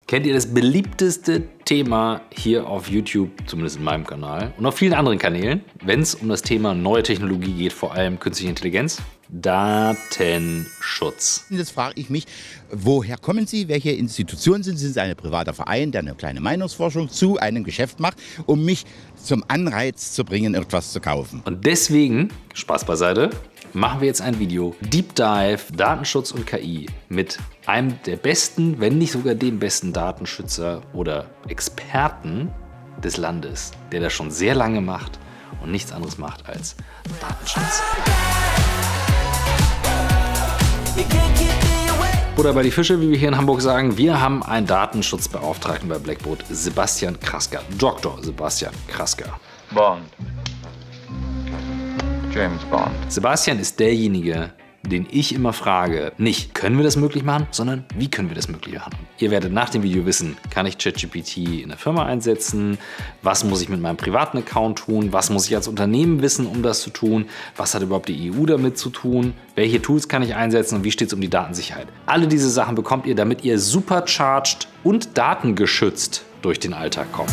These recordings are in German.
Kennt ihr das beliebteste Thema hier auf YouTube, zumindest in meinem Kanal und auf vielen anderen Kanälen, wenn es um das Thema neue Technologie geht, vor allem künstliche Intelligenz? Datenschutz. Jetzt frage ich mich, woher kommen Sie? Welche Institution sind Sie? Sind Sie ein privater Verein, der eine kleine Meinungsforschung zu einem Geschäft macht, um mich zum Anreiz zu bringen, etwas zu kaufen? Und deswegen, Spaß beiseite, machen wir jetzt ein Video, Deep Dive, Datenschutz und KI mit einem der besten, wenn nicht sogar dem besten Datenschützer oder Experten des Landes, der das schon sehr lange macht und nichts anderes macht als Datenschutz. Oder bei die Fische, wie wir hier in Hamburg sagen, wir haben einen Datenschutzbeauftragten bei Blackboard, Sebastian Krasker. Dr. Sebastian Krasker. Bond. James Bond. Sebastian ist derjenige, den ich immer frage, nicht können wir das möglich machen, sondern wie können wir das möglich machen. Ihr werdet nach dem Video wissen, kann ich ChatGPT in der Firma einsetzen, was muss ich mit meinem privaten Account tun, was muss ich als Unternehmen wissen, um das zu tun, was hat überhaupt die EU damit zu tun, welche Tools kann ich einsetzen und wie steht es um die Datensicherheit. Alle diese Sachen bekommt ihr, damit ihr supercharged und datengeschützt durch den Alltag kommt.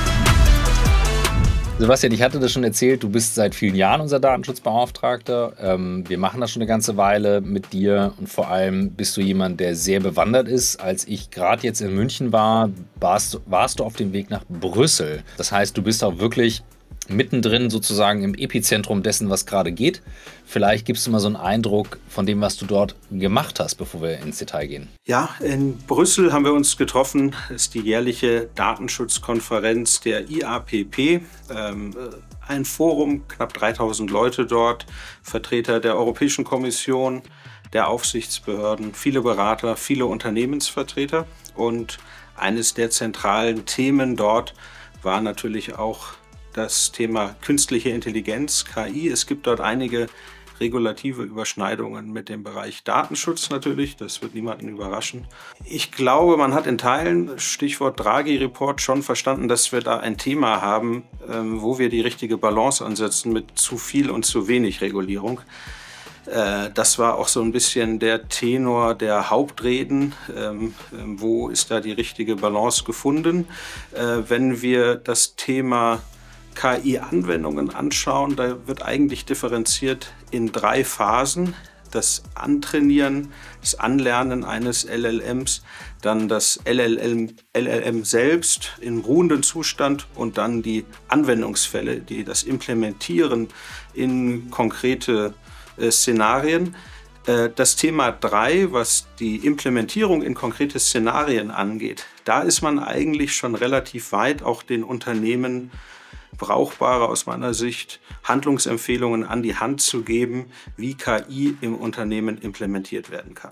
Sebastian, ich hatte das schon erzählt, du bist seit vielen Jahren unser Datenschutzbeauftragter. Wir machen das schon eine ganze Weile mit dir und vor allem bist du jemand, der sehr bewandert ist. Als ich gerade jetzt in München war, warst du auf dem Weg nach Brüssel. Das heißt, du bist auch wirklich mittendrin sozusagen im Epizentrum dessen, was gerade geht. Vielleicht gibst du mal so einen Eindruck von dem, was du dort gemacht hast, bevor wir ins Detail gehen. Ja, in Brüssel haben wir uns getroffen. Das ist die jährliche Datenschutzkonferenz der IAPP. Ein Forum, knapp 3000 Leute dort, Vertreter der Europäischen Kommission, der Aufsichtsbehörden, viele Berater, viele Unternehmensvertreter. Und eines der zentralen Themen dort war natürlich auch das Thema künstliche Intelligenz, KI. Es gibt dort einige regulative Überschneidungen mit dem Bereich Datenschutz natürlich. Das wird niemanden überraschen. Ich glaube, man hat in Teilen, Stichwort Draghi-Report, schon verstanden, dass wir da ein Thema haben, wo wir die richtige Balance ansetzen mit zu viel und zu wenig Regulierung. Das war auch so ein bisschen der Tenor der Hauptreden. Wo ist da die richtige Balance gefunden? Wenn wir das Thema KI-Anwendungen anschauen, da wird eigentlich differenziert in 3 Phasen. Das Antrainieren, das Anlernen eines LLMs, dann das LLM selbst im ruhenden Zustand und dann die Anwendungsfälle, das Implementieren in konkrete Szenarien. Das Thema 3, was die Implementierung in konkrete Szenarien angeht, da ist man eigentlich schon relativ weit, auch den Unternehmen brauchbare, aus meiner Sicht, Handlungsempfehlungen an die Hand zu geben, wie KI im Unternehmen implementiert werden kann.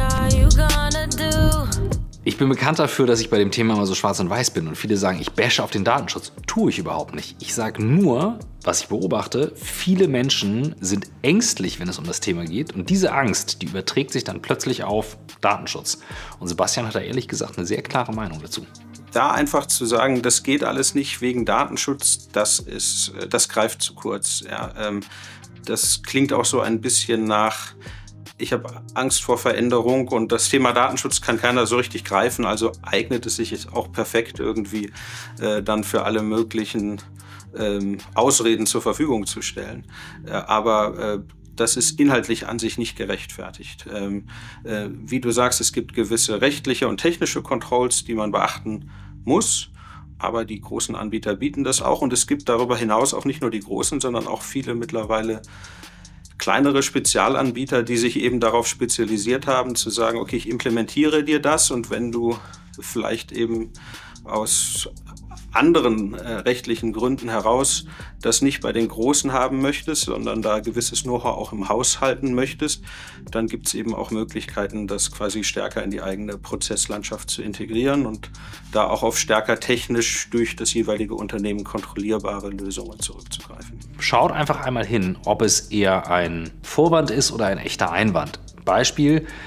Ich bin bekannt dafür, dass ich bei dem Thema immer so schwarz und weiß bin und viele sagen, ich bashe auf den Datenschutz. Tue ich überhaupt nicht. Ich sage nur, was ich beobachte, viele Menschen sind ängstlich, wenn es um das Thema geht und diese Angst, die überträgt sich dann plötzlich auf Datenschutz. Und Sebastian hat da ehrlich gesagt eine sehr klare Meinung dazu. Da einfach zu sagen, das geht alles nicht wegen Datenschutz, das greift zu kurz. Ja, das klingt auch so ein bisschen nach, ich habe Angst vor Veränderung und das Thema Datenschutz kann keiner so richtig greifen, also eignet es sich jetzt auch perfekt irgendwie dann für alle möglichen Ausreden zur Verfügung zu stellen. Aber das ist inhaltlich an sich nicht gerechtfertigt. Wie du sagst, es gibt gewisse rechtliche und technische Controls, die man beachten muss, aber die großen Anbieter bieten das auch und es gibt darüber hinaus auch nicht nur die großen, sondern auch viele mittlerweile kleinere Spezialanbieter, die sich eben darauf spezialisiert haben, zu sagen, okay, ich implementiere dir das und wenn du vielleicht eben aus anderen rechtlichen Gründen heraus das nicht bei den Großen haben möchtest, sondern da gewisses Know-how auch im Haus halten möchtest, dann gibt es eben auch Möglichkeiten, das quasi stärker in die eigene Prozesslandschaft zu integrieren und da auch auf stärker technisch durch das jeweilige Unternehmen kontrollierbare Lösungen zurückzugreifen. Schaut einfach einmal hin, ob es eher ein Vorwand ist oder ein echter Einwand. Beispiel: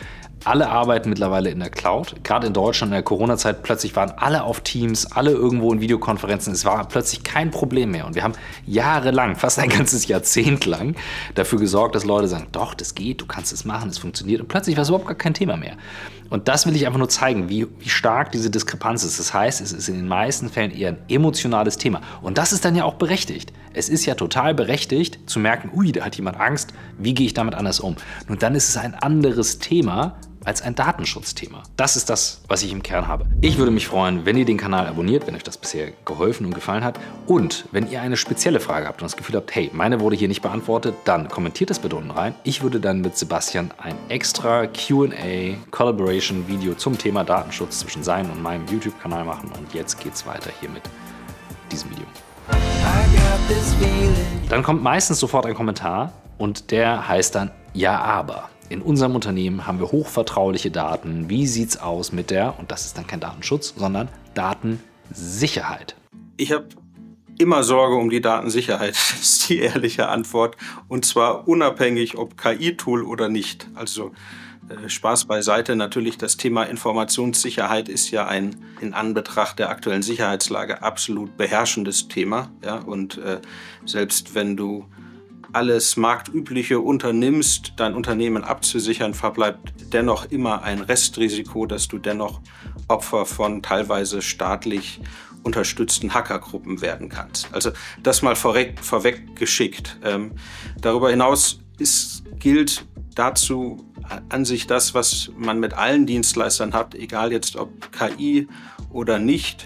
Alle arbeiten mittlerweile in der Cloud. Gerade in Deutschland in der Corona-Zeit plötzlich waren alle auf Teams, alle irgendwo in Videokonferenzen. Es war plötzlich kein Problem mehr. Und wir haben jahrelang, fast ein ganzes Jahrzehnt lang, dafür gesorgt, dass Leute sagen, doch, das geht, du kannst es machen, es funktioniert. Und plötzlich war es überhaupt gar kein Thema mehr. Und das will ich einfach nur zeigen, wie stark diese Diskrepanz ist. Das heißt, es ist in den meisten Fällen eher ein emotionales Thema. Und das ist dann ja auch berechtigt. Es ist ja total berechtigt zu merken, ui, da hat jemand Angst, wie gehe ich damit anders um? Nun, dann ist es ein anderes Thema als ein Datenschutzthema. Das ist das, was ich im Kern habe. Ich würde mich freuen, wenn ihr den Kanal abonniert, wenn euch das bisher geholfen und gefallen hat. Und wenn ihr eine spezielle Frage habt und das Gefühl habt, hey, meine wurde hier nicht beantwortet, dann kommentiert es bitte unten rein. Ich würde dann mit Sebastian ein extra Q&A Collaboration Video zum Thema Datenschutz zwischen seinem und meinem YouTube-Kanal machen. Und jetzt geht's weiter hier mit diesem Video. Dann kommt meistens sofort ein Kommentar und der heißt dann, ja, aber. In unserem Unternehmen haben wir hochvertrauliche Daten. Wie sieht's aus mit der, und das ist dann kein Datenschutz, sondern Datensicherheit? Ich habe immer Sorge um die Datensicherheit, ist die ehrliche Antwort. Und zwar unabhängig, ob KI-Tool oder nicht. Also Spaß beiseite. Natürlich, das Thema Informationssicherheit ist ja ein in Anbetracht der aktuellen Sicherheitslage absolut beherrschendes Thema. Ja? Und selbst wenn du alles Marktübliche unternimmst, dein Unternehmen abzusichern, verbleibt dennoch immer ein Restrisiko, dass du dennoch Opfer von teilweise staatlich unterstützten Hackergruppen werden kannst. Also das mal vorweg geschickt. Darüber hinaus gilt dazu an sich das, was man mit allen Dienstleistern hat, egal jetzt ob KI oder nicht.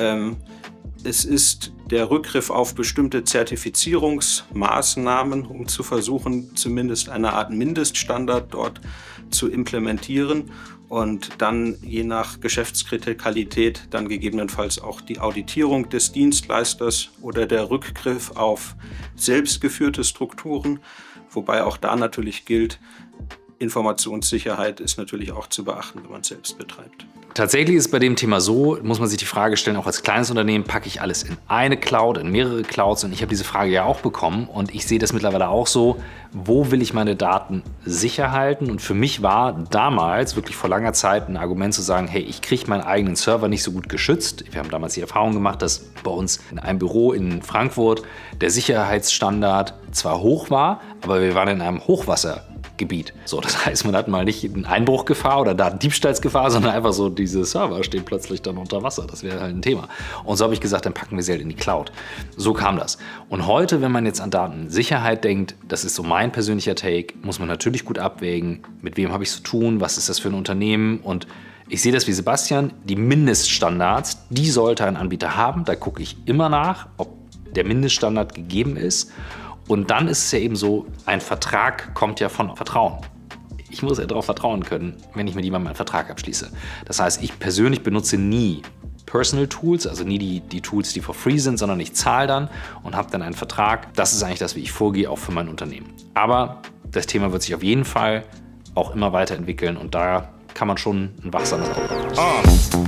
Es ist der Rückgriff auf bestimmte Zertifizierungsmaßnahmen, um zu versuchen, zumindest eine Art Mindeststandard dort zu implementieren und dann je nach Geschäftskritikalität dann gegebenenfalls auch die Auditierung des Dienstleisters oder der Rückgriff auf selbstgeführte Strukturen, wobei auch da natürlich gilt, Informationssicherheit ist natürlich auch zu beachten, wenn man es selbst betreibt. Tatsächlich ist es bei dem Thema so, muss man sich die Frage stellen, auch als kleines Unternehmen packe ich alles in eine Cloud, in mehrere Clouds, und ich habe diese Frage ja auch bekommen und ich sehe das mittlerweile auch so, wo will ich meine Daten sicher halten? Und für mich war damals wirklich vor langer Zeit ein Argument zu sagen, hey, ich kriege meinen eigenen Server nicht so gut geschützt. Wir haben damals die Erfahrung gemacht, dass bei uns in einem Büro in Frankfurt der Sicherheitsstandard zwar hoch war, aber wir waren in einem Hochwassergebiet. So, das heißt, man hat mal nicht eine Einbruchgefahr oder Datendiebstahlsgefahr, sondern einfach so, diese Server stehen plötzlich dann unter Wasser. Das wäre halt ein Thema. Und so habe ich gesagt, dann packen wir sie halt in die Cloud. So kam das. Und heute, wenn man jetzt an Datensicherheit denkt, das ist so mein persönlicher Take, muss man natürlich gut abwägen, mit wem habe ich es zu tun, was ist das für ein Unternehmen. Und ich sehe das wie Sebastian, die Mindeststandards, die sollte ein Anbieter haben. Da gucke ich immer nach, ob der Mindeststandard gegeben ist. Und dann ist es ja eben so, ein Vertrag kommt ja von Vertrauen. Ich muss ja darauf vertrauen können, wenn ich mit jemandem einen Vertrag abschließe. Das heißt, ich persönlich benutze nie Personal Tools, also nie die Tools, die for free sind, sondern ich zahle dann und habe dann einen Vertrag. Das ist eigentlich das, wie ich vorgehe, auch für mein Unternehmen. Aber das Thema wird sich auf jeden Fall auch immer weiterentwickeln und da kann man schon ein wachsames Auge haben.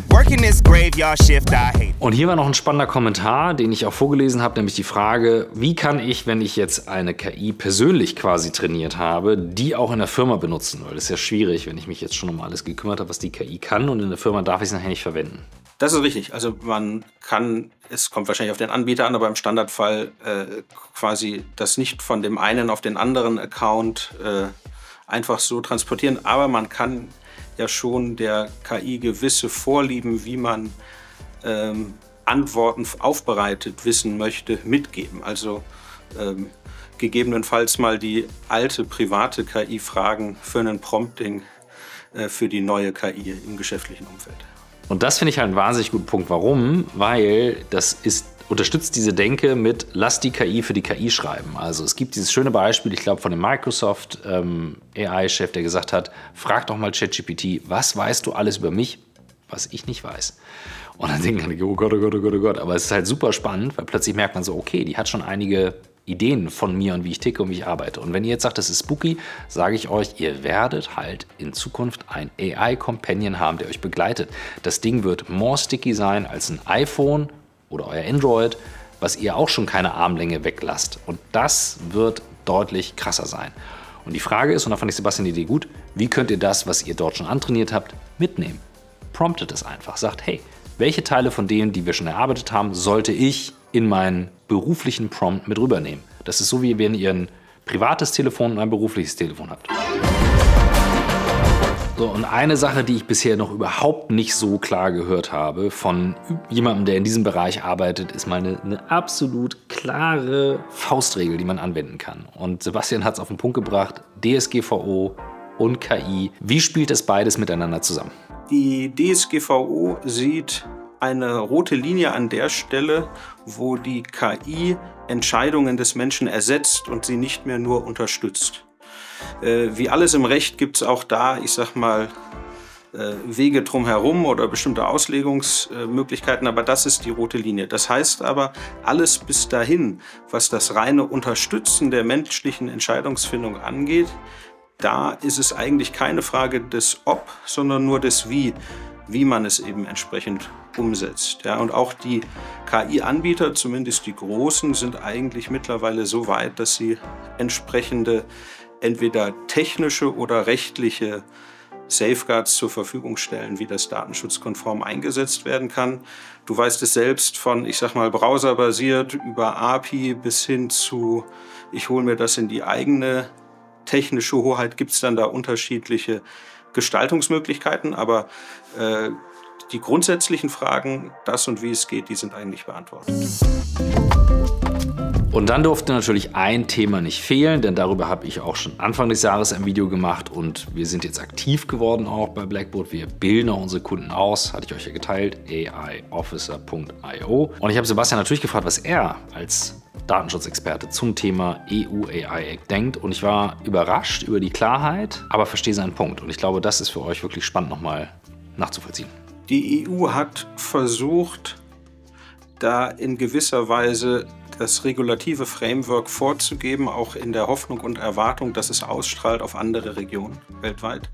Und hier war noch ein spannender Kommentar, den ich auch vorgelesen habe, nämlich die Frage, wie kann ich, wenn ich jetzt eine KI persönlich quasi trainiert habe, die auch in der Firma benutzen? Weil das ist ja schwierig, wenn ich mich jetzt schon um alles gekümmert habe, was die KI kann, und in der Firma darf ich es nachher nicht verwenden. Das ist richtig. Also man kann, es kommt wahrscheinlich auf den Anbieter an, aber im Standardfall quasi das nicht von dem einen auf den anderen Account einfach so transportieren. Aber man kann ja schon der KI gewisse Vorlieben, wie man Antworten aufbereitet wissen möchte, mitgeben. Also gegebenenfalls mal die alte private KI fragen für ein Prompting für die neue KI im geschäftlichen Umfeld. Und das finde ich halt einen wahnsinnig guten Punkt. Warum? Weil das unterstützt diese Denke mit, lass die KI für die KI schreiben. Also es gibt dieses schöne Beispiel, ich glaube von dem Microsoft AI-Chef, der gesagt hat, frag doch mal ChatGPT, was weißt du alles über mich, was ich nicht weiß? Und dann denken alle, oh Gott, oh Gott, oh Gott, oh Gott. Aber es ist halt super spannend, weil plötzlich merkt man so, okay, die hat schon einige Ideen von mir und wie ich ticke und wie ich arbeite. Und wenn ihr jetzt sagt, das ist spooky, sage ich euch, ihr werdet halt in Zukunft ein AI-Companion haben, der euch begleitet. Das Ding wird more sticky sein als ein iPhone oder euer Android, was ihr auch schon keine Armlänge weglasst. Und das wird deutlich krasser sein. Und die Frage ist, und da fand ich Sebastian die Idee gut, Wie könnt ihr das, was ihr dort schon antrainiert habt, mitnehmen? Promptet es einfach. Sagt, hey, welche Teile von denen, die wir schon erarbeitet haben, sollte ich in meinen beruflichen Prompt mit rübernehmen? Das ist so, wie wenn ihr ein privates Telefon und ein berufliches Telefon habt. So, und eine Sache, die ich bisher noch überhaupt nicht so klar gehört habe von jemandem, der in diesem Bereich arbeitet, ist mal eine absolut klare Faustregel, die man anwenden kann. Und Sebastian hat es auf den Punkt gebracht, DSGVO und KI. Wie spielt das beides miteinander zusammen? Die DSGVO sieht eine rote Linie an der Stelle, wo die KI Entscheidungen des Menschen ersetzt und sie nicht mehr nur unterstützt. Wie alles im Recht gibt es auch da, ich sag mal, Wege drumherum oder bestimmte Auslegungsmöglichkeiten, aber das ist die rote Linie. Das heißt aber, alles bis dahin, was das reine Unterstützen der menschlichen Entscheidungsfindung angeht, da ist es eigentlich keine Frage des Ob, sondern nur des wie man es eben entsprechend umsetzt. Ja, und auch die KI-Anbieter, zumindest die großen, sind eigentlich mittlerweile so weit, dass sie entsprechende entweder technische oder rechtliche Safeguards zur Verfügung stellen, wie das datenschutzkonform eingesetzt werden kann. Du weißt es selbst von, ich sag mal, browserbasiert über API bis hin zu, ich hole mir das in die eigene technische Hoheit, gibt es dann da unterschiedliche Gestaltungsmöglichkeiten, aber die grundsätzlichen Fragen, das und wie es geht, die sind eigentlich beantwortet. Und dann durfte natürlich ein Thema nicht fehlen, denn darüber habe ich auch schon Anfang des Jahres ein Video gemacht und wir sind jetzt aktiv geworden auch bei Blackboard. Wir bilden auch unsere Kunden aus, hatte ich euch ja geteilt, aiofficer.io. Und ich habe Sebastian natürlich gefragt, was er als Datenschutzexperte zum Thema EU AI Act denkt und ich war überrascht über die Klarheit, aber verstehe seinen Punkt und ich glaube, das ist für euch wirklich spannend nochmal nachzuvollziehen. Die EU hat versucht, da in gewisser Weise das regulative Framework vorzugeben, auch in der Hoffnung und Erwartung, dass es ausstrahlt auf andere Regionen weltweit.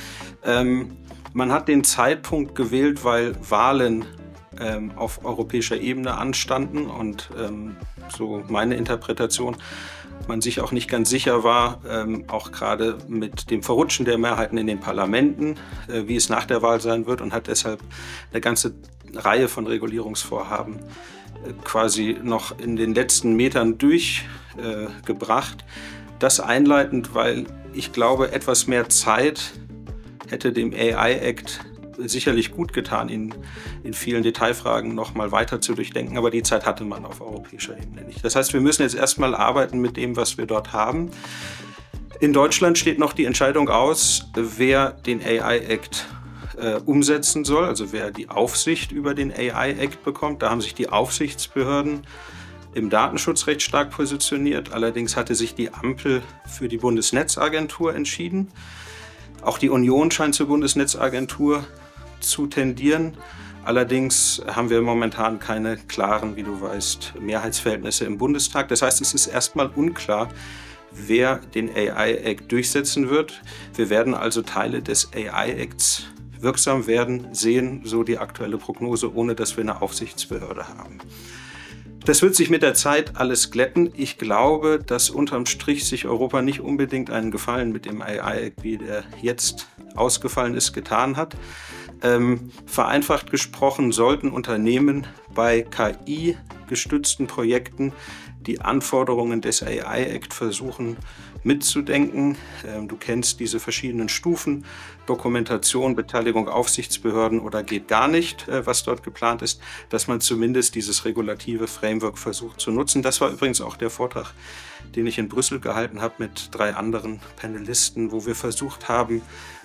Man hat den Zeitpunkt gewählt, weil Wahlen auf europäischer Ebene anstanden und so meine Interpretation, man sich auch nicht ganz sicher war, auch gerade mit dem Verrutschen der Mehrheiten in den Parlamenten, wie es nach der Wahl sein wird und hat deshalb eine ganze Reihe von Regulierungsvorhaben quasi noch in den letzten Metern durchgebracht. Das einleitend, weil ich glaube, etwas mehr Zeit hätte dem AI Act sicherlich gut getan, ihn in vielen Detailfragen noch mal weiter zu durchdenken, aber die Zeit hatte man auf europäischer Ebene nicht. Das heißt, wir müssen jetzt erstmal arbeiten mit dem, was wir dort haben. In Deutschland steht noch die Entscheidung aus, wer den AI Act umsetzen soll, also wer die Aufsicht über den AI Act bekommt. Da haben sich die Aufsichtsbehörden im Datenschutzrecht stark positioniert. Allerdings hatte sich die Ampel für die Bundesnetzagentur entschieden. Auch die Union scheint zur Bundesnetzagentur zu tendieren. Allerdings haben wir momentan keine klaren, wie du weißt, Mehrheitsverhältnisse im Bundestag. Das heißt, es ist erstmal unklar, wer den AI Act durchsetzen wird. Wir werden also Teile des AI Acts wirksam werden, sehen, so die aktuelle Prognose, ohne dass wir eine Aufsichtsbehörde haben. Das wird sich mit der Zeit alles glätten. Ich glaube, dass unterm Strich sich Europa nicht unbedingt einen Gefallen mit dem AI Act, wie der jetzt ausgefallen ist, getan hat. Vereinfacht gesprochen sollten Unternehmen bei KI-gestützten Projekten die Anforderungen des AI Act versuchen mitzudenken. Du kennst diese verschiedenen Stufen, Dokumentation, Beteiligung Aufsichtsbehörden oder geht gar nicht, was dort geplant ist, dass man zumindest dieses regulative Framework versucht zu nutzen. Das war übrigens auch der Vortrag, den ich in Brüssel gehalten habe mit 3 anderen Panelisten, wo wir versucht haben,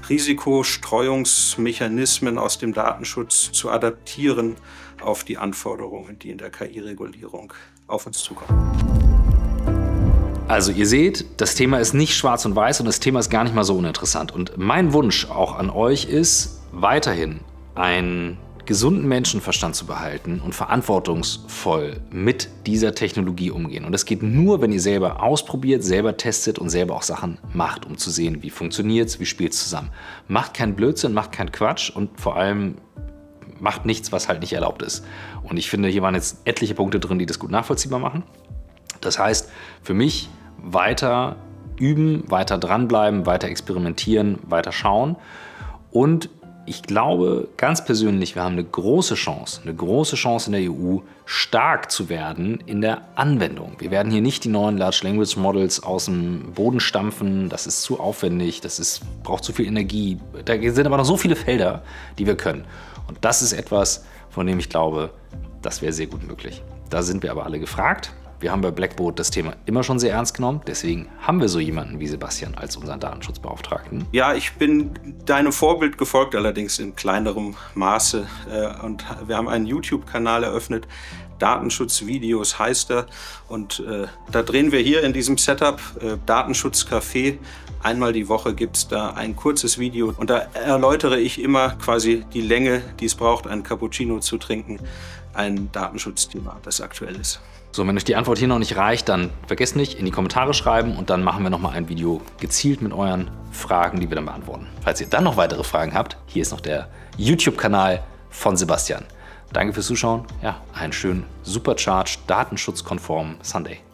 Risikostreuungsmechanismen aus dem Datenschutz zu adaptieren auf die Anforderungen, die in der KI-Regulierung auf uns zukommen. Also ihr seht, das Thema ist nicht schwarz und weiß und das Thema ist gar nicht mal so uninteressant. Und mein Wunsch auch an euch ist, weiterhin einen gesunden Menschenverstand zu behalten und verantwortungsvoll mit dieser Technologie umgehen. Und das geht nur, wenn ihr selber ausprobiert, selber testet und selber auch Sachen macht, um zu sehen, wie funktioniert es, wie spielt es zusammen. Macht keinen Blödsinn, macht keinen Quatsch und vor allem macht nichts, was halt nicht erlaubt ist. Und ich finde, hier waren jetzt etliche Punkte drin, die das gut nachvollziehbar machen. Das heißt, für mich weiter üben, weiter dranbleiben, weiter experimentieren, weiter schauen. Und ich glaube ganz persönlich, wir haben eine große Chance in der EU, stark zu werden in der Anwendung. Wir werden hier nicht die neuen Large Language Models aus dem Boden stampfen. Das ist zu aufwendig, braucht zu viel Energie. Da sind aber noch so viele Felder, die wir können. Und das ist etwas, von dem ich glaube, das wäre sehr gut möglich. Da sind wir aber alle gefragt. Wir haben bei Blackboard das Thema immer schon sehr ernst genommen. Deswegen haben wir so jemanden wie Sebastian als unseren Datenschutzbeauftragten. Ja, ich bin deinem Vorbild gefolgt, allerdings in kleinerem Maße. Und wir haben einen YouTube-Kanal eröffnet. Datenschutzvideos heißt er. Und da drehen wir hier in diesem Setup Datenschutzcafé. Einmal die Woche gibt es da ein kurzes Video. Und da erläutere ich immer quasi die Länge, die es braucht, einen Cappuccino zu trinken. Ein Datenschutzthema, das aktuell ist. So, wenn euch die Antwort hier noch nicht reicht, dann vergesst nicht, in die Kommentare schreiben und dann machen wir nochmal ein Video gezielt mit euren Fragen, die wir dann beantworten. Falls ihr dann noch weitere Fragen habt, hier ist noch der YouTube-Kanal von Sebastian. Danke fürs Zuschauen. Ja, einen schönen Supercharged, datenschutzkonformen Sunday.